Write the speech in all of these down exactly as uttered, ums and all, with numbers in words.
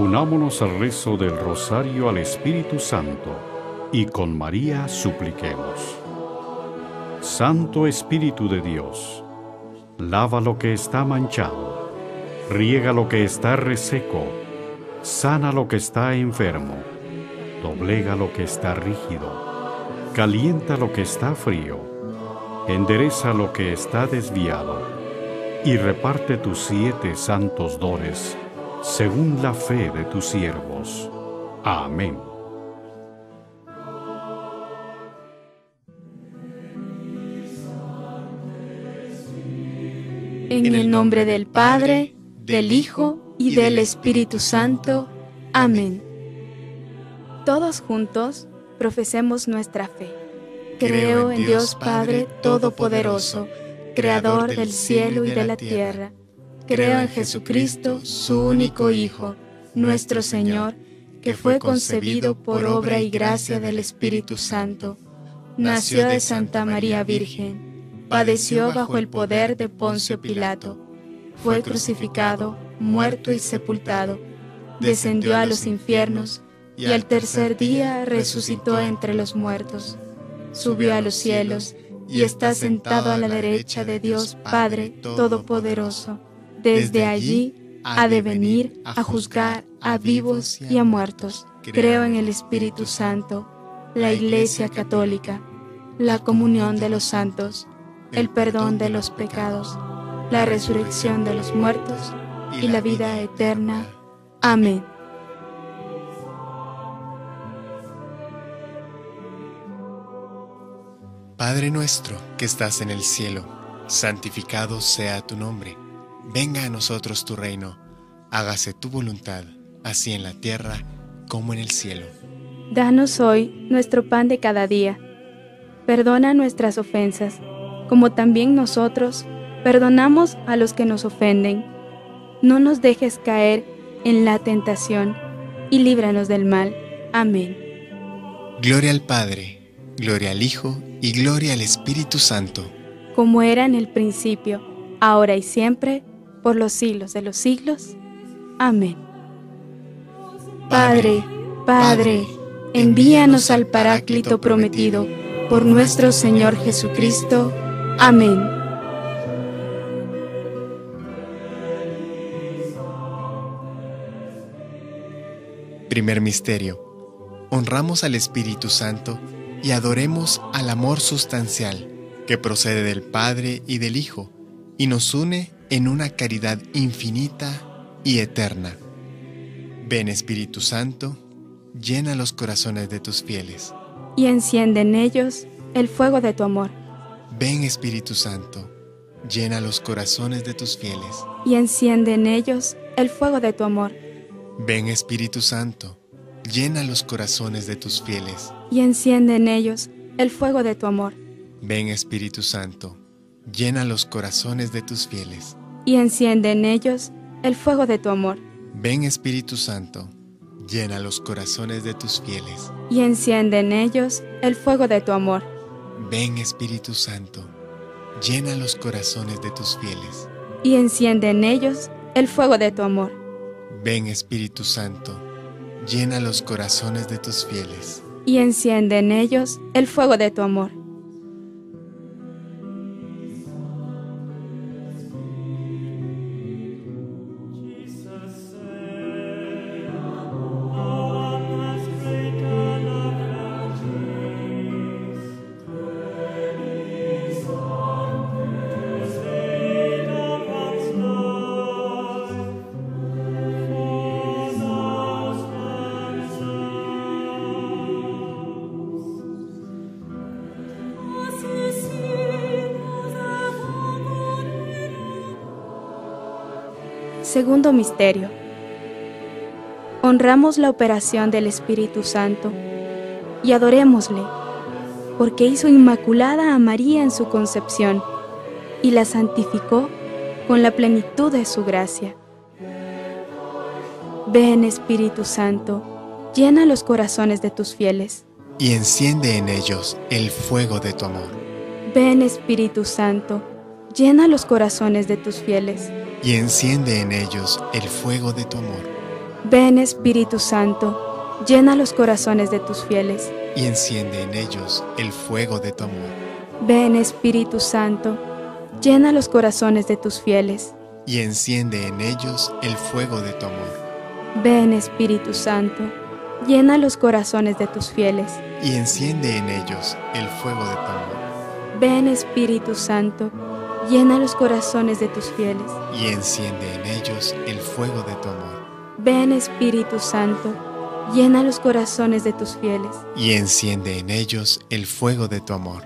Unámonos al rezo del Rosario al Espíritu Santo y con María supliquemos. Santo Espíritu de Dios, lava lo que está manchado, riega lo que está reseco, sana lo que está enfermo, doblega lo que está rígido, calienta lo que está frío, endereza lo que está desviado, y reparte tus siete santos dones, según la fe de tus siervos. Amén. En el nombre del Padre, del Hijo y del Espíritu Santo. Amén. Todos juntos profesemos nuestra fe. Creo en Dios Padre Todopoderoso, Creador del cielo y de la tierra. Creo en Jesucristo, su único Hijo, nuestro Señor, que fue concebido por obra y gracia del Espíritu Santo. Nació de Santa María Virgen, padeció bajo el poder de Poncio Pilato, fue crucificado, muerto y sepultado, descendió a los infiernos y al tercer día resucitó entre los muertos. Subió a los cielos y está sentado a la derecha de Dios Padre Todopoderoso. Desde allí ha de venir a juzgar a vivos y a muertos. Creo en el Espíritu Santo, la Iglesia Católica, la comunión de los santos, el perdón de los pecados, la resurrección de los muertos y la vida eterna. Amén. Padre nuestro que estás en el cielo, santificado sea tu nombre. Venga a nosotros tu reino, hágase tu voluntad, así en la tierra como en el cielo. Danos hoy nuestro pan de cada día. Perdona nuestras ofensas, como también nosotros perdonamos a los que nos ofenden. No nos dejes caer en la tentación, y líbranos del mal. Amén. Gloria al Padre, gloria al Hijo, y gloria al Espíritu Santo. Como era en el principio, ahora y siempre, por los siglos de los siglos. Amén. Padre, Padre, envíanos al Paráclito prometido, por nuestro Señor Jesucristo. Amén. Primer misterio. Honramos al Espíritu Santo y adoremos al amor sustancial que procede del Padre y del Hijo y nos une en una caridad infinita y eterna. Ven, Espíritu Santo, llena los corazones de tus fieles y enciende en ellos el fuego de tu amor. Ven, Espíritu Santo, llena los corazones de tus fieles y enciende en ellos el fuego de tu amor. Ven, Espíritu Santo, llena los corazones de tus fieles y enciende en ellos el fuego de tu amor. Ven, Espíritu Santo, llena los corazones de tus fieles y enciende en ellos el fuego de tu amor. Ven, Espíritu Santo, llena los corazones de tus fieles y enciende en ellos el fuego de tu amor. Ven, Espíritu Santo, llena los corazones de tus fieles y enciende en ellos el fuego de tu amor. Ven, Espíritu Santo, llena los corazones de tus fieles y enciende en ellos el fuego de tu amor. Segundo misterio. Honramos la operación del Espíritu Santo y adorémosle, porque hizo inmaculada a María en su concepción y la santificó con la plenitud de su gracia. Ven, Espíritu Santo, llena los corazones de tus fieles y enciende en ellos el fuego de tu amor. Ven, Espíritu Santo, llena los corazones de tus fieles y enciende en ellos el fuego de tu amor. Ven Espíritu Santo, llena los corazones de tus fieles. Y enciende en ellos el fuego de tu amor. Ven Espíritu Santo, llena los corazones de tus fieles. Y enciende en ellos el fuego de tu amor. Ven Espíritu Santo, llena los corazones de tus fieles. Y enciende en ellos el fuego de tu amor. Ven Espíritu Santo, llena los corazones de tus fieles. Y enciende en ellos el fuego de tu amor. Ven Espíritu Santo, llena los corazones de tus fieles. Y enciende en ellos el fuego de tu amor.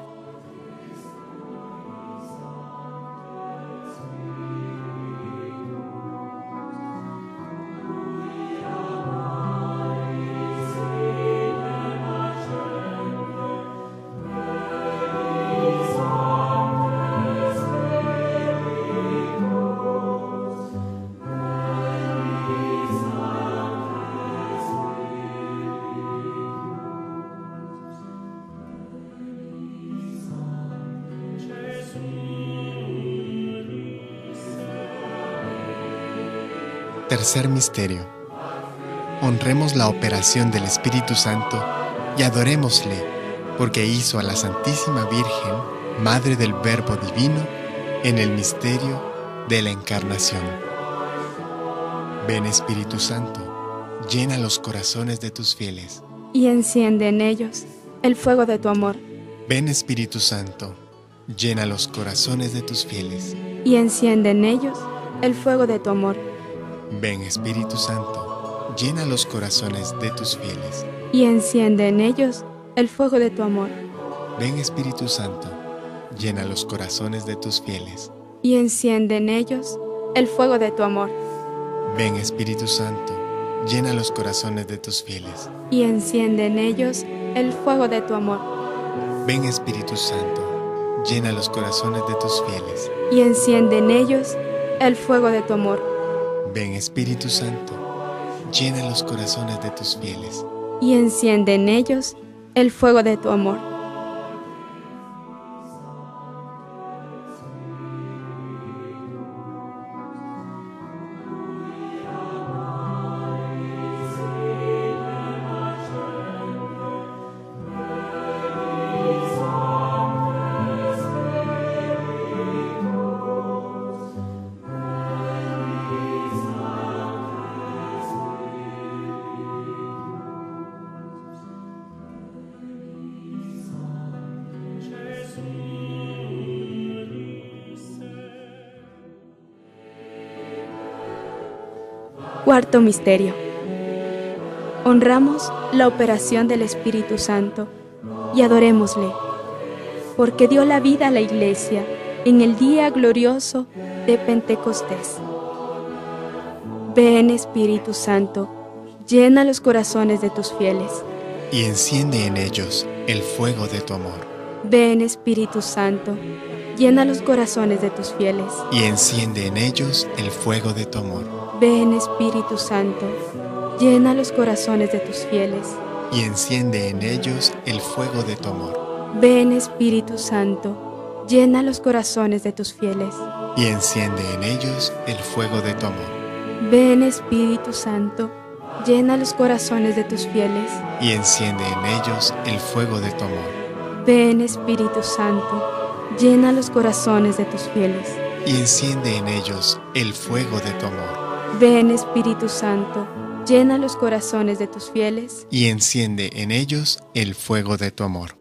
Tercer misterio. Honremos la operación del Espíritu Santo y adorémosle, porque hizo a la Santísima Virgen, Madre del Verbo Divino, en el misterio de la Encarnación. Ven Espíritu Santo, llena los corazones de tus fieles. Y enciende en ellos el fuego de tu amor. Ven Espíritu Santo, llena los corazones de tus fieles. Y enciende en ellos el fuego de tu amor. Ven Espíritu Santo, llena los corazones de tus fieles. Y enciende en ellos el fuego de tu amor. Ven Espíritu Santo, llena los corazones de tus fieles. Y enciende en ellos el fuego de tu amor. Ven Espíritu Santo, llena los corazones de tus fieles. Y enciende en ellos el fuego de tu amor. Ven Espíritu Santo, llena los corazones de tus fieles. Y enciende en ellos el fuego de tu amor. Ven Espíritu Santo, llena los corazones de tus fieles. Y enciende en ellos el fuego de tu amor. Cuarto misterio. Honramos la operación del Espíritu Santo y adorémosle, porque dio la vida a la Iglesia en el día glorioso de Pentecostés. Ven Espíritu Santo, llena los corazones de tus fieles. Y enciende en ellos el fuego de tu amor. Ven Espíritu Santo, llena los corazones de tus fieles. Y enciende en ellos el fuego de tu amor. Ven Espíritu Santo, llena los corazones de tus fieles. Y enciende en ellos el fuego de tu amor. Ven Espíritu Santo, llena los corazones de tus fieles. Y enciende en ellos el fuego de tu amor. Ven Espíritu Santo, llena los corazones de tus fieles. Y enciende en ellos el fuego de tu amor. Ven Espíritu Santo, llena los corazones de tus fieles. Y enciende en ellos el fuego de tu amor. Ven Espíritu Santo, llena los corazones de tus fieles. Y enciende en ellos el fuego de tu amor.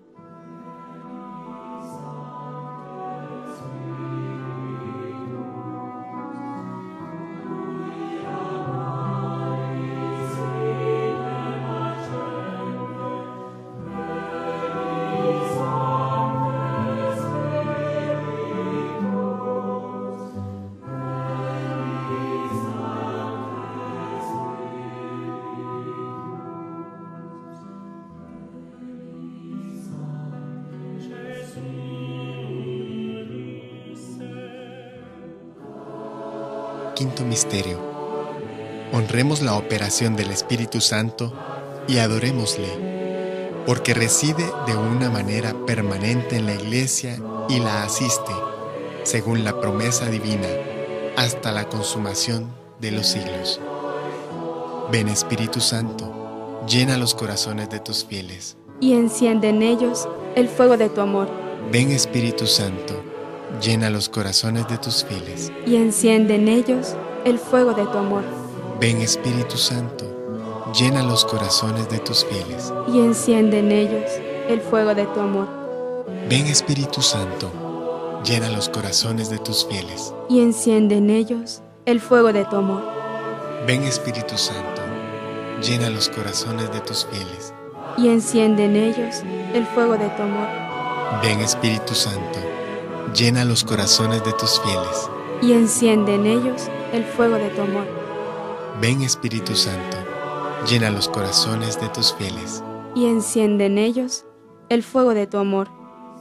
Quinto misterio. Honremos la operación del Espíritu Santo y adorémosle, porque reside de una manera permanente en la Iglesia y la asiste, según la promesa divina, hasta la consumación de los siglos. Ven Espíritu Santo, llena los corazones de tus fieles. Y enciende en ellos el fuego de tu amor. Ven Espíritu Santo, llena los corazones de tus fieles. Y enciende en ellos el fuego de tu amor. Ven Espíritu Santo, llena los corazones de tus fieles. Y enciende en ellos el fuego de tu amor. Ven Espíritu Santo, llena los corazones de tus fieles. Y enciende en ellos el fuego de tu amor. Ven Espíritu Santo, llena los corazones de tus fieles. Y enciende en ellos el fuego de tu amor. Ven Espíritu Santo, llena los corazones de tus fieles. Y enciende en ellos el fuego de tu amor. Ven Espíritu Santo, llena los corazones de tus fieles. Y enciende en ellos el fuego de tu amor.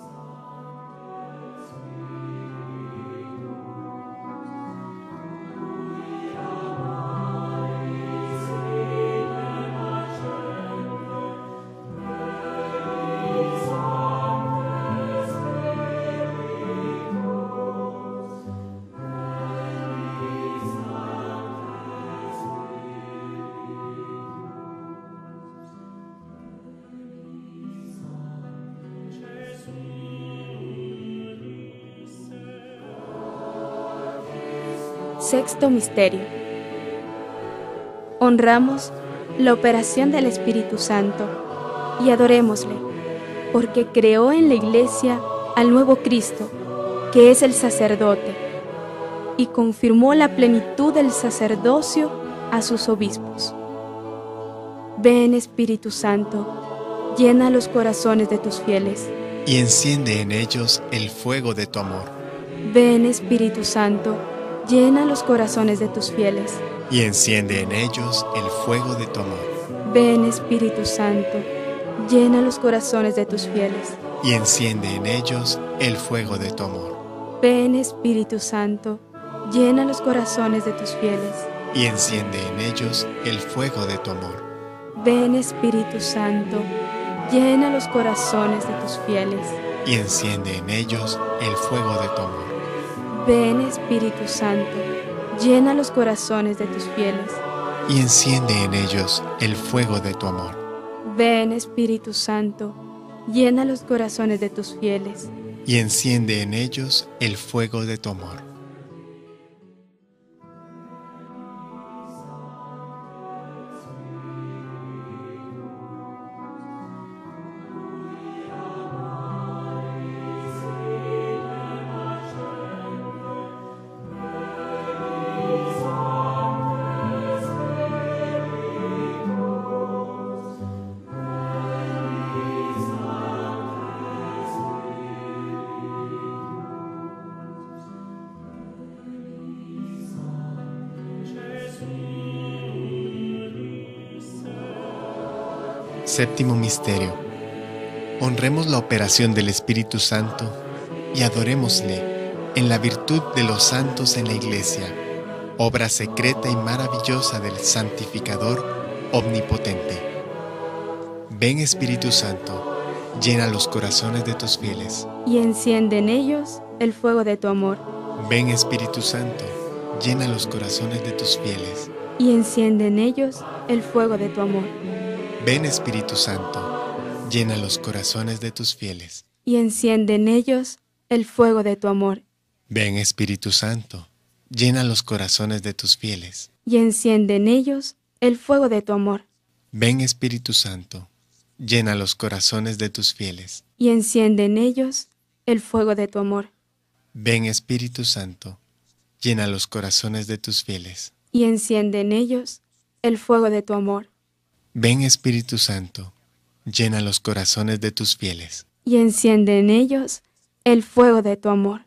Sexto misterio. Honramos la operación del Espíritu Santo y adorémosle, porque creó en la Iglesia al nuevo Cristo, que es el sacerdote, y confirmó la plenitud del sacerdocio a sus obispos. Ven, Espíritu Santo, llena los corazones de tus fieles. Y enciende en ellos el fuego de tu amor. Ven, Espíritu Santo, llena los corazones de tus fieles. Y enciende en ellos el fuego de tu amor. Ven, Espíritu Santo, llena los corazones de tus fieles. Y enciende en ellos el fuego de tu amor. Ven, Espíritu Santo, llena los corazones de tus fieles. Y enciende en ellos el fuego de tu amor. Ven, Espíritu Santo, llena los corazones de tus fieles. Y enciende en ellos el fuego de tu amor. Ven, Espíritu Santo, llena los corazones de tus fieles. Y enciende en ellos el fuego de tu amor. Ven, Espíritu Santo, llena los corazones de tus fieles. Y enciende en ellos el fuego de tu amor. Séptimo misterio. Honremos la operación del Espíritu Santo y adorémosle en la virtud de los santos en la Iglesia, obra secreta y maravillosa del santificador omnipotente. Ven, Espíritu Santo, llena los corazones de tus fieles. Y enciende en ellos el fuego de tu amor. Ven, Espíritu Santo, llena los corazones de tus fieles. Y enciende en ellos el fuego de tu amor. Ven, Espíritu Santo, llena los corazones de tus fieles. Y enciende en ellos el fuego de tu amor. Ven, Espíritu Santo, llena los corazones de tus fieles. Y enciende en ellos el fuego de tu amor. Ven, Espíritu Santo, llena los corazones de tus fieles. Y enciende en ellos el fuego de tu amor. Ven, Espíritu Santo, llena los corazones de tus fieles. Y enciende en ellos el fuego de tu amor. Ven, Espíritu Santo, llena los corazones de tus fieles. Y enciende en ellos el fuego de tu amor.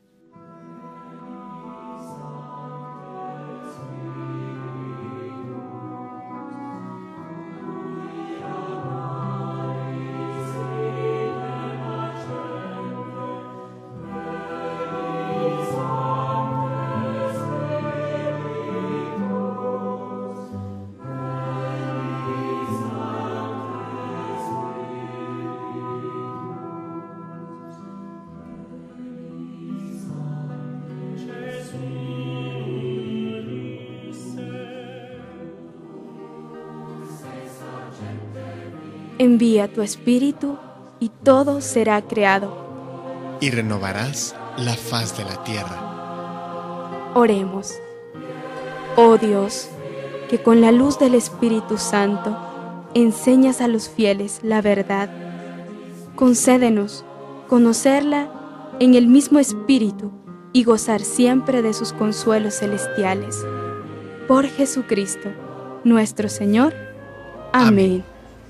Envía tu Espíritu y todo será creado. Y renovarás la faz de la tierra. Oremos. Oh Dios, que con la luz del Espíritu Santo enseñas a los fieles la verdad, concédenos conocerla en el mismo Espíritu y gozar siempre de sus consuelos celestiales. Por Jesucristo, nuestro Señor. Amén. Amén.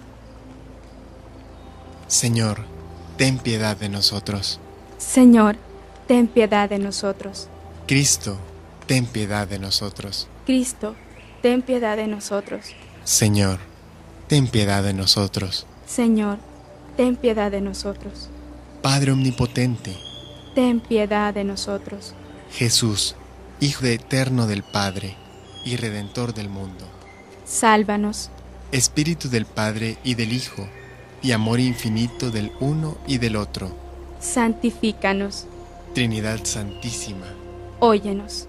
Señor, ten piedad de nosotros. Señor, ten piedad de nosotros. Cristo, ten piedad de nosotros. Cristo, ten piedad de nosotros. Señor, ten piedad de nosotros. Señor, ten piedad de nosotros. Padre omnipotente, ten piedad de nosotros. Jesús, Hijo eterno del Padre y Redentor del mundo. Sálvanos. Espíritu del Padre y del Hijo, y amor infinito del uno y del otro. Santifícanos. Trinidad Santísima, óyenos.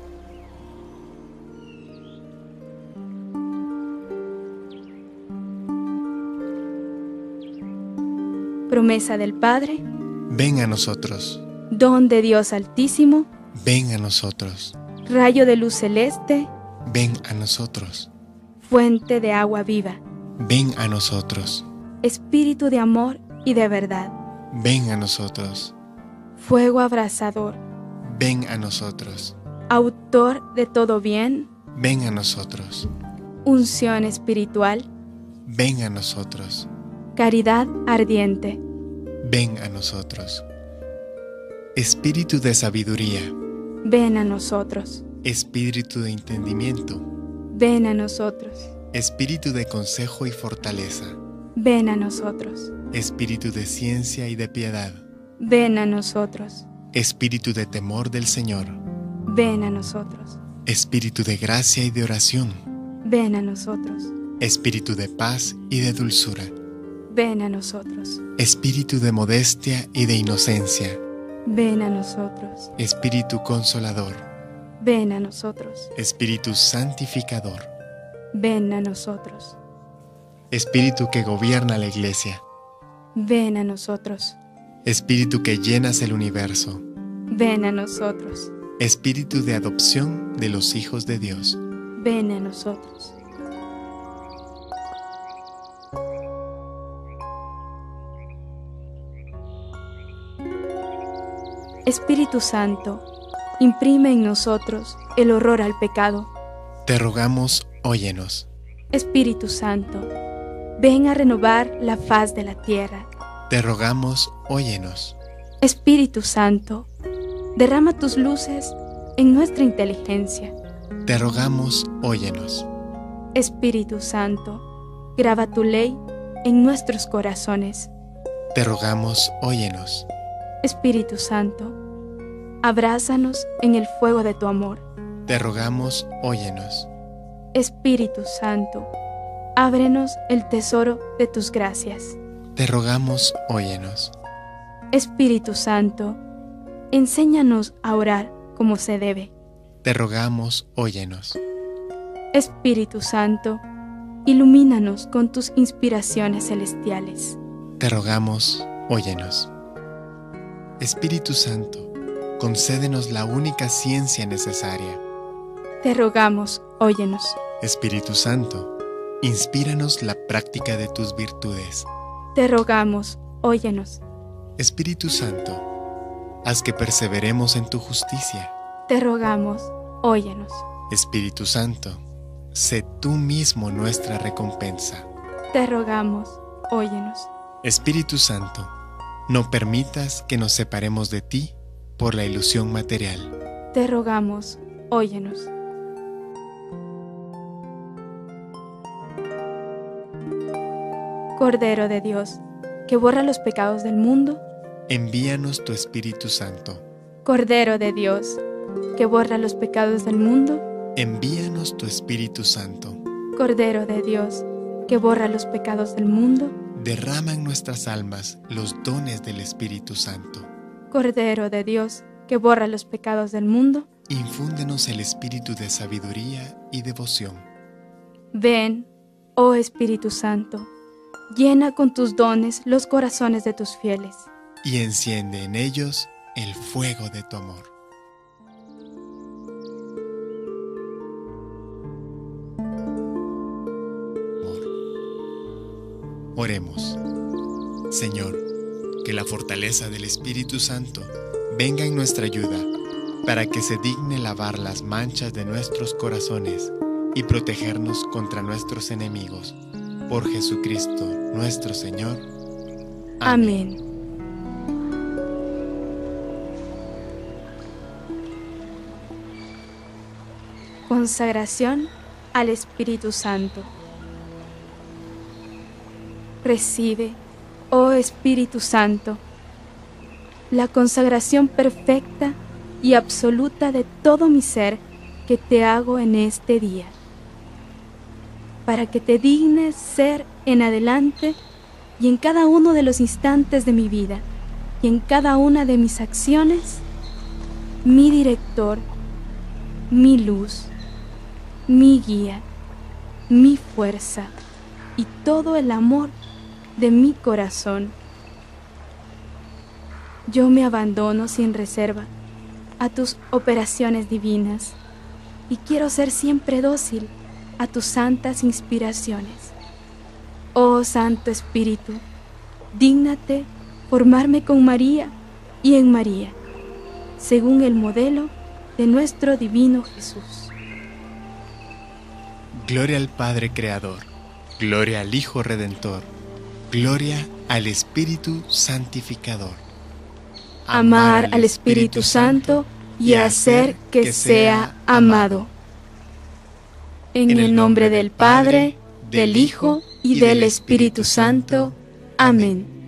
Promesa del Padre. ven a nosotros. Don de Dios Altísimo. Ven a nosotros. Rayo de luz celeste. Ven a nosotros. Fuente de agua viva. Ven a nosotros. Espíritu de amor y de verdad. Ven a nosotros. Fuego abrasador. Ven a nosotros. Autor de todo bien. Ven a nosotros. Unción espiritual. Ven a nosotros. Caridad ardiente. Ven a nosotros. Espíritu de sabiduría. Ven a nosotros. Espíritu de entendimiento. Ven a nosotros. Espíritu de consejo y fortaleza. Ven a nosotros. Espíritu de ciencia y de piedad. Ven a nosotros. Espíritu de temor del Señor. Ven a nosotros. Espíritu de gracia y de oración. Ven a nosotros. Espíritu de paz y de dulzura. Ven a nosotros. Espíritu de modestia y de inocencia. Ven a nosotros. Espíritu consolador. Ven a nosotros. Espíritu santificador. Ven a nosotros. Espíritu que gobierna la Iglesia. Ven a nosotros. Espíritu que llenas el universo. Ven a nosotros. Espíritu de adopción de los hijos de Dios. Ven a nosotros. Espíritu Santo, imprime en nosotros el horror al pecado. Te rogamos, óyenos. Espíritu Santo, ven a renovar la faz de la tierra. Te rogamos, óyenos. Espíritu Santo, derrama tus luces en nuestra inteligencia. Te rogamos, óyenos. Espíritu Santo, graba tu ley en nuestros corazones. Te rogamos, óyenos. Espíritu Santo, abrázanos en el fuego de tu amor. Te rogamos, óyenos. Espíritu Santo, ábrenos el tesoro de tus gracias. Te rogamos, óyenos. Espíritu Santo, enséñanos a orar como se debe. Te rogamos, óyenos. Espíritu Santo, ilumínanos con tus inspiraciones celestiales. Te rogamos, óyenos. Espíritu Santo, concédenos la única ciencia necesaria. Te rogamos, óyenos. Espíritu Santo, inspíranos la práctica de tus virtudes. Te rogamos, óyenos. Espíritu Santo, haz que perseveremos en tu justicia. Te rogamos, óyenos. Espíritu Santo, sé tú mismo nuestra recompensa. Te rogamos, óyenos. Espíritu Santo, no permitas que nos separemos de ti por la ilusión material. Te rogamos, óyenos. Cordero de Dios, que borra los pecados del mundo, envíanos tu Espíritu Santo. Cordero de Dios, que borra los pecados del mundo, envíanos tu Espíritu Santo. Cordero de Dios, que borra los pecados del mundo, derrama en nuestras almas los dones del Espíritu Santo. Cordero de Dios, que borra los pecados del mundo, infúndenos el espíritu de sabiduría y devoción. Ven, oh Espíritu Santo, llena con tus dones los corazones de tus fieles. Y enciende en ellos el fuego de tu amor. Oremos. Señor, que la fortaleza del Espíritu Santo venga en nuestra ayuda, para que se digne lavar las manchas de nuestros corazones y protegernos contra nuestros enemigos. Por Jesucristo nuestro Señor. Amén. Consagración al Espíritu Santo. Recibe, oh Espíritu Santo, la consagración perfecta y absoluta de todo mi ser que te hago en este día, para que te dignes ser en adelante y en cada uno de los instantes de mi vida y en cada una de mis acciones, mi director, mi luz, mi guía, mi fuerza y todo el amor de mi corazón. Yo me abandono sin reserva a tus operaciones divinas y quiero ser siempre dócil a tus santas inspiraciones. Oh Santo Espíritu, dígnate formarme con María y en María, según el modelo de nuestro divino Jesús. Gloria al Padre Creador, gloria al Hijo Redentor, gloria al Espíritu Santificador. Amar al Espíritu Santo y hacer que sea amado. En el nombre del Padre, del Hijo y del Espíritu Santo. Amén.